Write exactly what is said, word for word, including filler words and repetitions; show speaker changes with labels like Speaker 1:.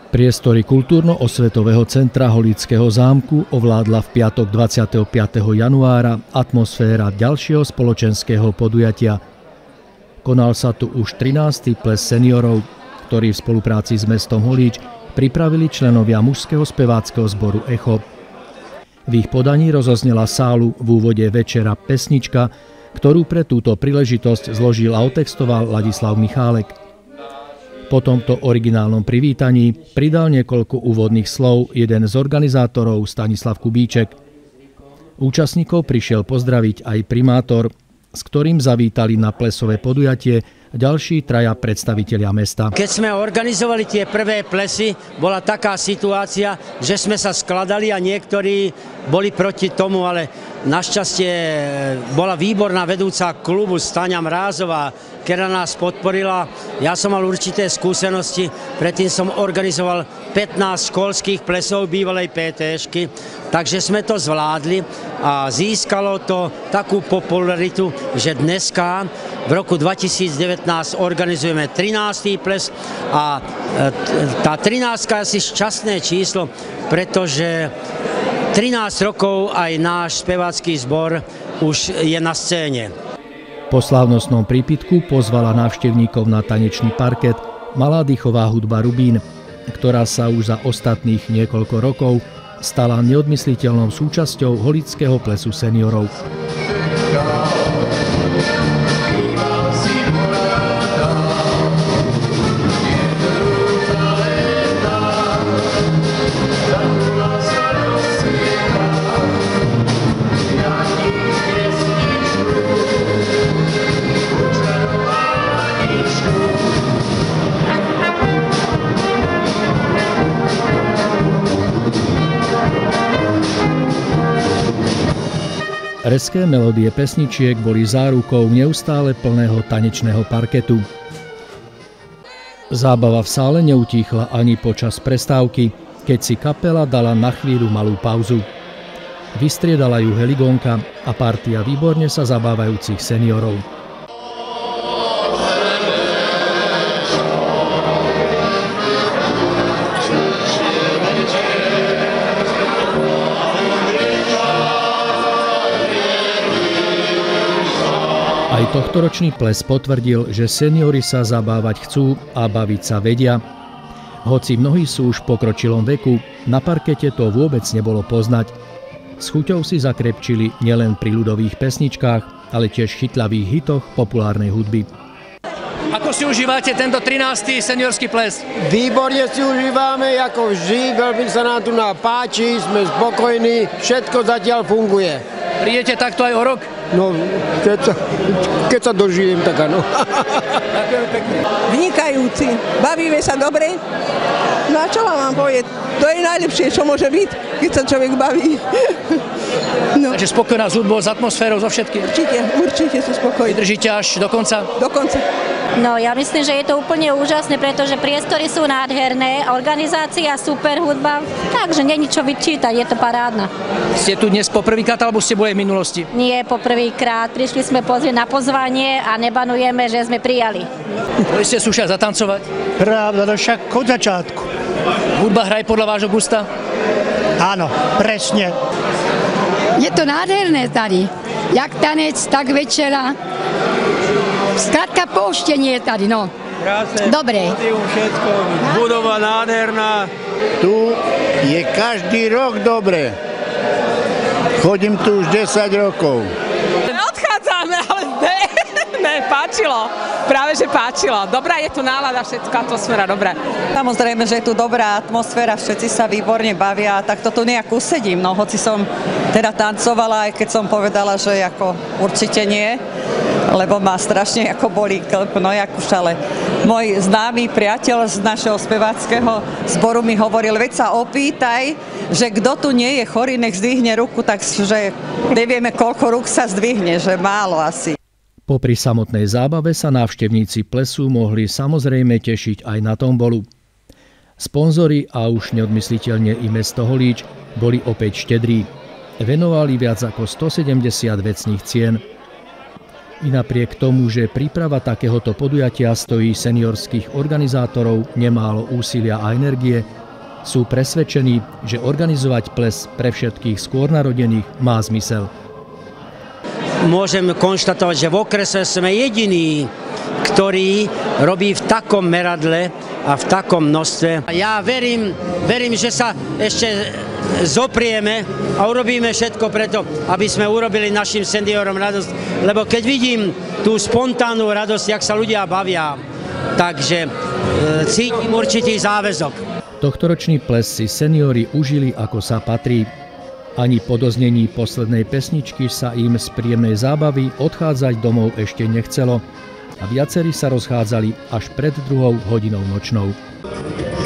Speaker 1: Priestory kultúrno-osvetového centra Holického zámku ovládla v piatok dvadsiateho piateho januára atmosféra ďalšieho spoločenského podujatia. Konal sa tu už trinásty ples seniorov, ktorý v spolupráci s mestom Holíč pripravili členovia mužského speváckeho zboru Echo. V ich podaní rozoznela sálu v úvode večera pesnička, ktorú pre túto príležitosť zložil a otextoval Ladislav Michálek. Po tomto originálnom privítaní pridal niekoľko úvodných slov jeden z organizátorov Stanislav Kubíček. Účastníkov prišiel pozdraviť aj primátor, s ktorým zavítali na plesové podujatie ďalší traja predstavitelia mesta.
Speaker 2: Keď sme organizovali tie prvé plesy, bola taká situácia, že sme sa skladali a niektorí boli proti tomu, ale našťastie bola výborná vedúca klubu Staňa Mrázová, ktorá nás podporila. Ja som mal určité skúsenosti, predtým som organizoval pätnásť školských plesov bývalej pé téšky, takže sme to zvládli a získalo to takú popularitu, že dneska v roku dvetisícdevätnásť organizujeme trinásty ples a tá trinástka je asi šťastné číslo, pretože trinásť rokov aj náš spevácky zbor už je na scéne.
Speaker 1: Po slávnostnom prípitku pozvala návštevníkov na tanečný parket malá dýchová hudba Rubín, ktorá sa už za ostatných niekoľko rokov stala neodmysliteľnou súčasťou holického plesu seniorov. Rezké melódie pesničiek boli zárukou neustále plného tanečného parketu. Zábava v sále neutíchla ani počas prestávky, keď si kapela dala na chvíľu malú pauzu. Vystriedala ju Heligonka a partia výborne sa zabávajúcich seniorov. Aj tohtoročný ples potvrdil, že seniori sa zabávať chcú a baviť sa vedia. Hoci mnohí sú už v pokročilom veku, na parkete to vôbec nebolo poznať. S chuťou si zakrepčili nielen pri ľudových pesničkách, ale tiež chytlavých hitoch populárnej hudby.
Speaker 3: Ako si užívate tento trinásty seniorský ples?
Speaker 4: Výborne si užívame, ako vždy, veľmi sa nám tu páči, sme spokojní, všetko zatiaľ funguje.
Speaker 3: Prídete takto aj o rok?
Speaker 4: No, keď sa, keď sa dožijem, tak áno.
Speaker 3: Ďakujem pekne.
Speaker 5: Vynikajúci, bavíme sa dobre. No a čo vám mám povedať? To je najlepšie, čo môže byť, keď sa človek baví. No.
Speaker 3: Takže spokojná s hudbou, s atmosférou, so všetkým?
Speaker 5: Určite, určite sú spokojní.
Speaker 3: Vydržíte až do konca?
Speaker 5: Do konca.
Speaker 6: No, ja myslím, že je to úplne úžasné, pretože priestory sú nádherné, organizácia, super hudba, takže není čo vyčítať, je to parádna.
Speaker 3: Ste tu dnes poprvýkrát, alebo ste boli v minulosti?
Speaker 6: Nie poprvýkrát, prišli sme pozrieť na pozvanie a nebanujeme, že sme prijali.
Speaker 3: Boli ste sú však zatancovať?
Speaker 7: Pravda, no však od začiatku.
Speaker 3: Hudba hraje podľa vášho gusta?
Speaker 7: Áno, presne.
Speaker 8: Je to nádherné tady. Jak tanec, tak večera. Skrátka pouštenie je tady, no.
Speaker 4: Krásne.
Speaker 8: Dobre.
Speaker 4: Všetko, budova nádherná. Tu je každý rok dobre. Chodím tu už desať rokov.
Speaker 9: Odchádzame, ale ne, ne, páčilo. Práve, že páčilo. Dobrá je tu nálada, všetko, atmosféra, dobrá.
Speaker 10: Samozrejme, že je tu dobrá atmosféra, všetci sa výborne bavia, tak to tu nejak usedím, no hoci som teda tancovala, aj keď som povedala, že ako určite nie, lebo ma strašne ako bolí klb, no jak už, ale môj známy priateľ z našeho speváckeho zboru mi hovoril, veď sa opýtaj, že kto tu nie je chorý, nech zdvihne ruku, takže nevieme, koľko rúk sa zdvihne, že málo asi.
Speaker 1: Popri samotnej zábave sa návštevníci plesu mohli samozrejme tešiť aj na tombolu. Sponzori a už neodmysliteľne i mesto Holíč boli opäť štedrí. Venovali viac ako stosedemdesiat vecných cien. I napriek tomu, že príprava takéhoto podujatia stojí seniorských organizátorov nemálo úsilia a energie, sú presvedčení, že organizovať ples pre všetkých skôr narodených má zmysel.
Speaker 2: Môžem konštatovať, že v okrese sme jediní, ktorý robí v takom meradle a v takom množstve. Ja verím, verím, že sa ešte zoprieme a urobíme všetko preto, aby sme urobili našim seniorom radosť. Lebo keď vidím tú spontánnu radosť, jak sa ľudia bavia, takže e, cítim určitý záväzok.
Speaker 1: Tohtoročný ples si seniori užili ako sa patrí. Ani po doznení poslednej pesničky sa im z príjemnej zábavy odchádzať domov ešte nechcelo a viacerí sa rozchádzali až pred druhou hodinou nočnou.